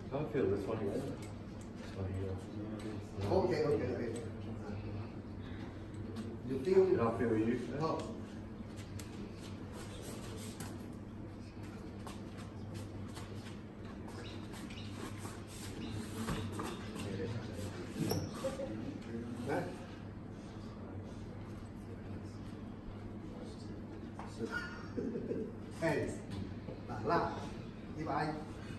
I feel this one here. This one here. Okay. You feel? I feel you. Oh. Hands. Now, if I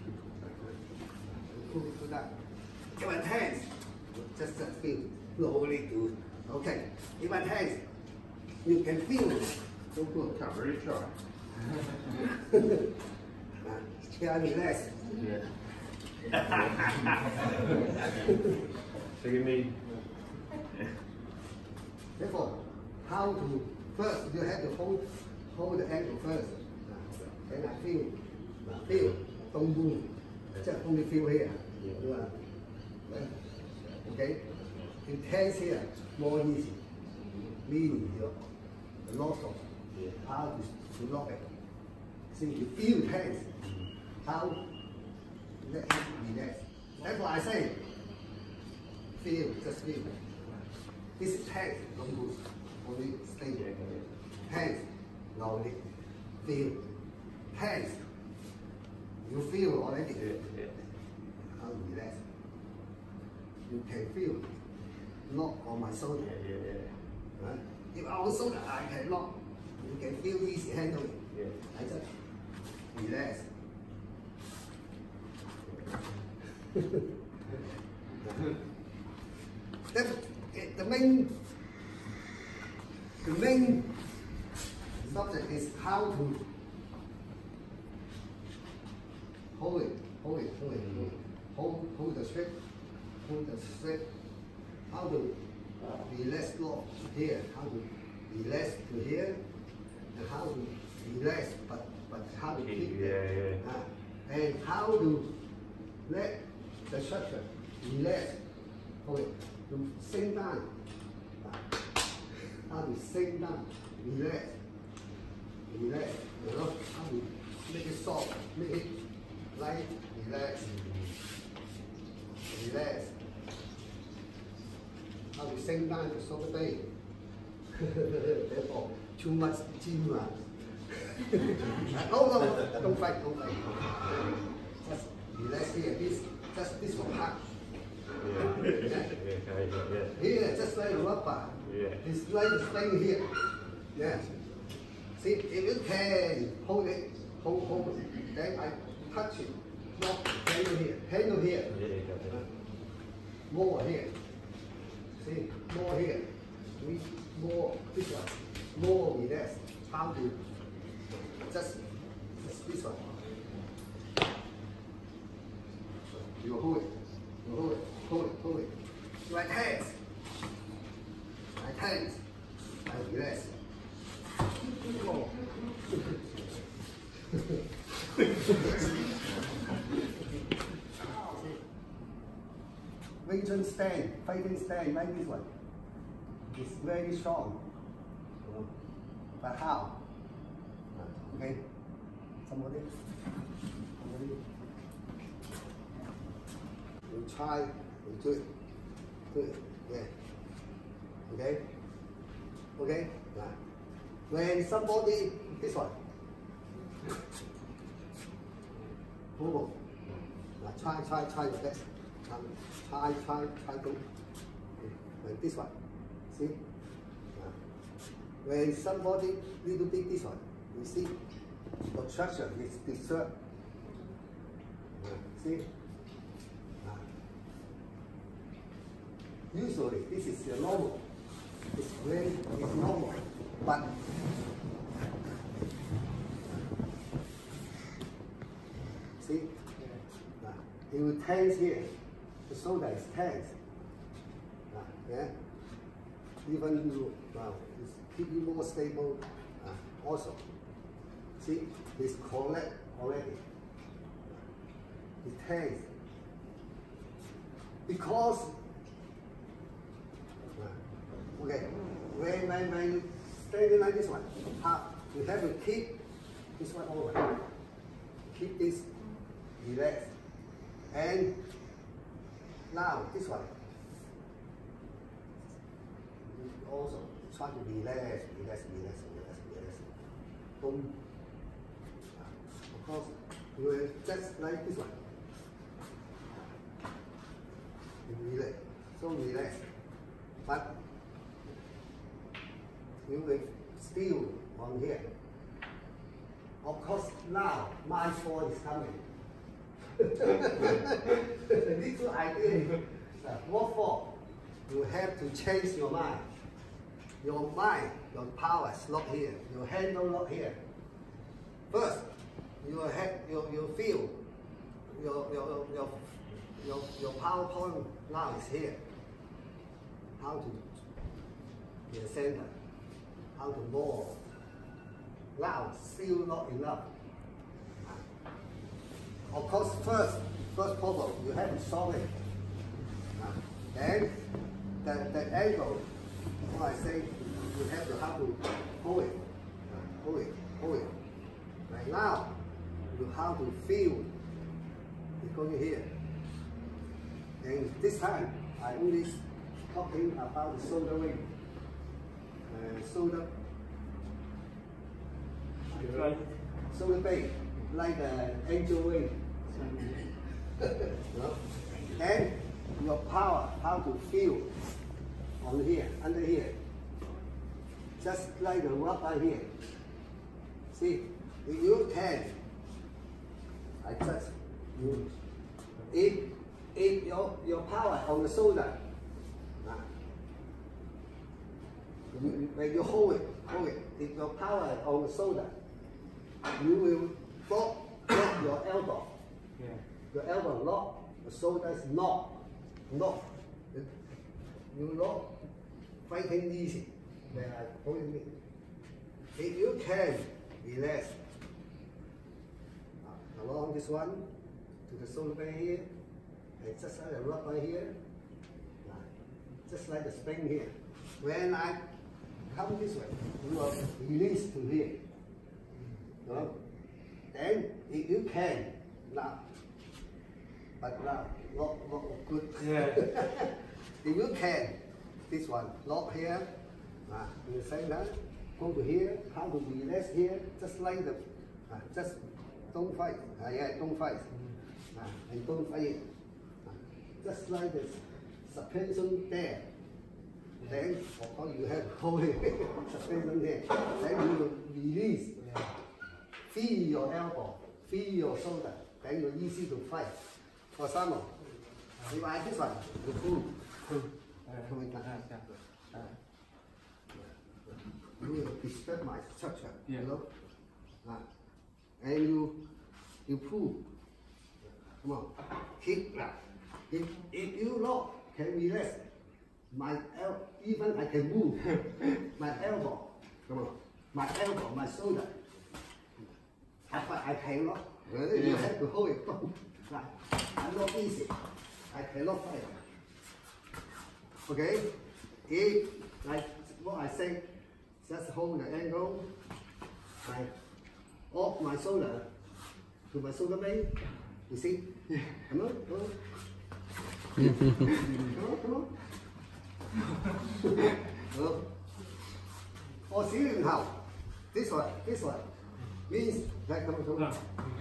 put that, if my hands, just feel slowly do. Okay, if my hands, you can feel it. So good. Can't really try. Can I relax? Yeah. So give me. Therefore, how to first you have to hold the ankle first. Then I feel, don't move. Just only feel here. Okay? Intense here, more easy. Meaning the loss of how to lock it. See, you feel tense. How let it relax. That's why I say, feel, just feel. This is tense, don't move. Only stay there. Tense, slowly. Feel. Tense. You feel already. How to relax. You can feel. Lock on my shoulder. Right? If our shoulder I can lock, you can feel easy handling. I just relax. The main subject is how to hold the straight, how to relax lock here, how to relax to here, and how to relax but how to keep it, and how to let the structure relax, hold it, to sink down, how to sink down, relax, you know, how to make it soft, make it light, relax. How to sink down to soft day. Therefore, too much gym. No, don't fight. Just relax here. This one hard. Here, just like a rubber. It's like the thing here. Yeah. See, if you can hold it, hold it, then I touch it. Not handle here. More here. See, more here. More this one. More relax. How to just this one. You hold it. Right hands. I relax. More. Ving Tsun stand, fighting stand like this one. It's very strong. But how? Okay? Somebody? You try, you do it. Yeah. Okay? Okay? Yeah. When somebody, this one. Move. Try your best. Try to. Like this one. See? When somebody little bit this one, you see? Obstruction is disturbed. See? Usually this is normal. It's normal. But see? It will tense here. The shoulder is tense. Yeah? Even you keep you more stable also. See? It's correct already. It's tense. Because okay, when you standing like this one, you have to keep this one over. Keep this relaxed. And now this one. Also try to relax. Don't. Of course, you will just like this one. Relax. So relax. But you will still on here. Of course, now my fault is coming. The little idea. What for? You have to change your mind. Your mind, your power is not here. Your handle not here. First, your head, you feel your power point now is here. How to in the center? How to more? Now still not enough. Of course, first problem you have to solve it. Then the angle, what I say, you have to how to hold it, hold it. Right now, you have to feel it's going here. And this time, I only talking about the shoulder wing. Shoulder blade, like the angel wing. And your power, how to feel on here, under here. Just like the rock right here. See, if you can, I touch you. If your power on the shoulder, when you hold it, if your power on the shoulder, you will block your elbow. Yeah. Your elbow lock, the shoulder is not. You not fighting easy. When I hold it. If you can relax along this one to the shoulder blade here, and just like a rock right here, just like the spring here. When I come this way, you are released to here. Then if you can now, but now not good. Yeah. If you can, this one lock here, in the center, go to here, how to relax here, just like the, just don't fight. Don't fight, and don't fight it. Just like the suspension there. Then, of course, you have to hold it, suspension there. Then you release. Yeah. Feel your elbow, feel your shoulder. Then you're easy to fight. For example, if I this one, you pull. You will disturb my structure, yeah. You know? And you pull. Come on, keep that. If you lock, can relax. Even I can move. My elbow, come on. My elbow, my shoulder. I cannot. You have to hold it. I'm not easy. I cannot fight. Okay? If, like what I say, just hold the angle. I off my shoulder to my shoulder blade. You see? Come on, come on. Come on. Or see how this one means that come on.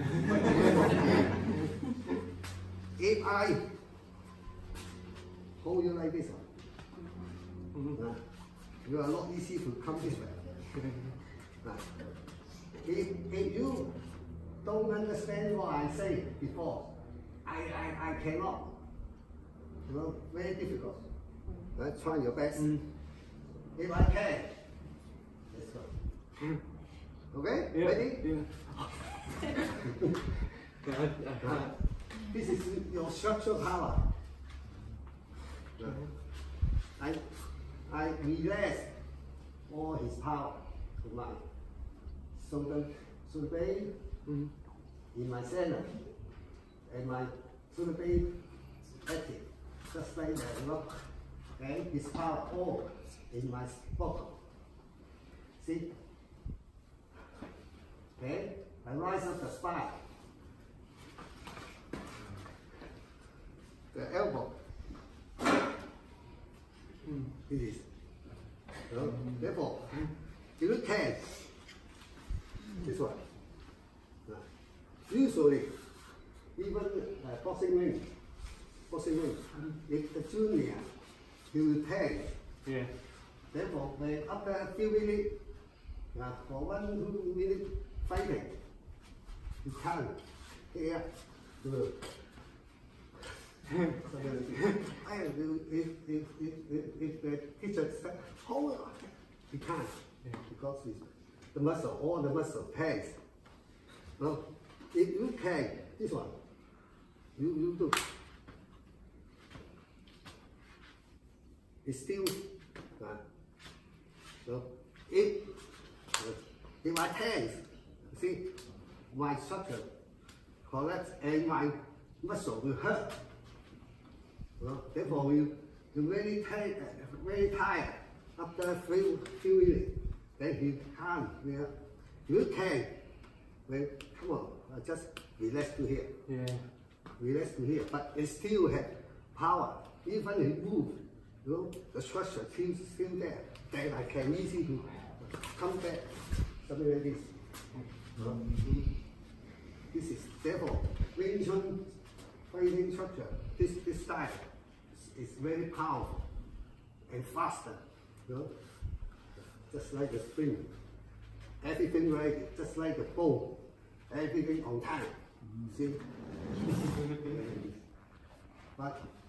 If I hold you like this one, you are not easy to come this way. If you don't understand what I say before, I cannot. You know, very difficult. Try your best. If I can, let's go. Okay? Yeah. Ready? Yeah. This is your structural power. I relax all his power to my shoulder blade in my center, and my shoulder blade active, just like that rock. Okay, his power all in my bottom. See? Okay, I rise up the spine. This is. Therefore, if you can, this one. Usually, even boxing ring, if the junior, he will pay. Yeah. Therefore, when after a few minutes, for 1-2 minutes fighting, you can't here do. If the teacher said, hold on, you can't, because the muscle, all the muscle pains. No, if you can, this one, you do. It's still, so if my hands, see, my structure collapse and my muscle will hurt. Therefore, you very tired after a few minutes. Then you can't. You can. Well, come on, just relax to here. Yeah. Relax to here, but it still has power. Even if you move, the structure still there. Then I can easily to come back, something like this. This is therefore Ving Tsun fighting structure. This style is very powerful and faster. Just like the spring. Everything ready, just like the bow. Everything on time. See? But